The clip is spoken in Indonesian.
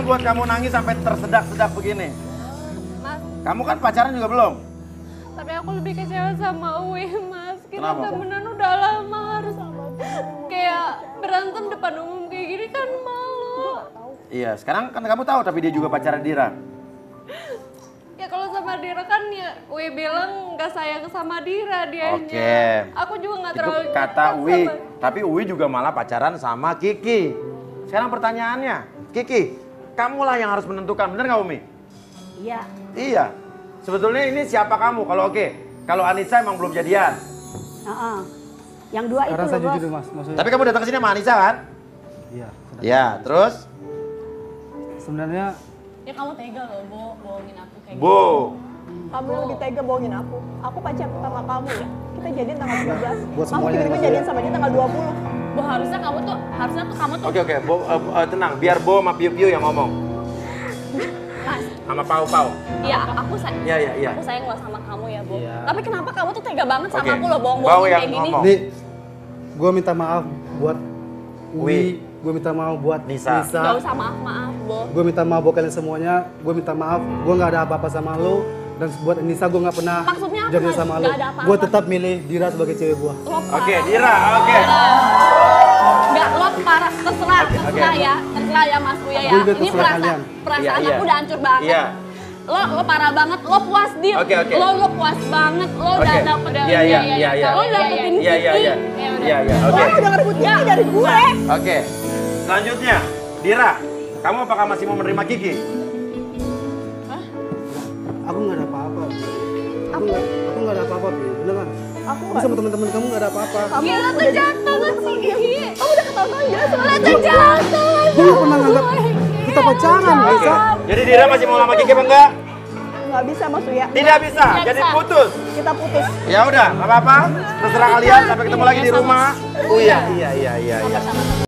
buat kamu nangis sampai tersedak-sedak begini? Mas, Kamu kan pacaran juga belum? tapi aku lebih kecewa sama Uwi, Mas. Kita Kenapa? temenan udah lama, harus kayak berantem depan umum kayak gini kan malu. Iya, sekarang kan kamu tahu tapi dia juga pacaran Dira. Ya kalau sama Dira kan ya Uwi bilang nggak sayang sama Dira dianya. Oke. Aku juga nggak Itu terlalu kata dekat Uwi, sama- tapi Uwi juga malah pacaran sama Kiki. Sekarang pertanyaannya, Kiki, kamulah yang harus menentukan, bener nggak Umi? Iya. Iya. Sebetulnya ini siapa kamu? Kalau oke, kalau Anissa emang belum jadian. Heeh. Yang dua Sekarang itu saya loh, Bos. jujur mas, maksudnya. Tapi kamu datang ke sini sama Anissa kan? Iya. Iya, terus? Sebenarnya Ya kamu tega loh, bohongin aku kayak gitu. Bo. Kamu yang lebih tega bohongin aku. Aku pacar pertama kamu ya. Kita jadian tanggal 13. Buat Kamu semuanya tiba-tiba nih, jadian Mas, sama dia tanggal 20. Bo, harusnya kamu tuh Oke, Bo, tenang, biar Bo sama Piu Piu yang ngomong. Mas, Sama Pau Pau. iya aku sayang. Iya, iya, iya. Aku sayang loh sama kamu ya, Bo. Iya. Tapi kenapa kamu tuh tega banget sama Oke. aku loh, Bau bohong-bohongin yang kayak gini? ngomong. nih, gue minta maaf buat Wi. Wi, gue minta maaf buat Nisa. Gak usah maaf-maaf, Bo. gue minta maaf buat kalian semuanya, gue minta maaf, gue nggak ada apa-apa sama lo, dan buat Nisa gue nggak pernah Maksudnya apa, jadi Mas? sama lo. Nggak ada apa-apa. Gue tetap milih Dira sebagai cewek gue. Lo parah. Oke, Dira, oke. Enggak, lo parah. Terserah, Oke, terserah oke. ya. Terserah ya Mas Uya ya. Gue udah Ini terserah kalian. perasaan Iya, iya. aku udah hancur banget. Iya. Lo parah banget, lo puas deal. Oke, oke. Lo puas banget, lo udah Oke. dapet Iya, iya, iya, iya. Lo dapetin Iya, iya, iya. Iya, iya, oke. Kamu udah ngerebut Kiki dari gue. Oke. Selanjutnya, Dira, kamu apakah masih mau menerima Kiki? Aku nggak ada apa-apa. Aku nggak ada apa-apa, Pi. Bener kan? Aku Aku sama teman-teman kamu nggak ada apa-apa. Gila tuh jahat banget sih, Kiki. Kamu udah ketahuan jelas sama Lo tuh jahat banget. Gue nggak pernah nganggap kita pacaran, Oke. Nisa. Jadi Dira masih mau sama Kiki apa enggak? Nggak bisa Mas Uya. Tidak bisa. Tidak Jadi bisa. putus. Kita putus. Ya udah, nggak apa-apa. Terserah kalian. Sampai ketemu lagi di rumah. Oh iya, iya, iya, iya, iya.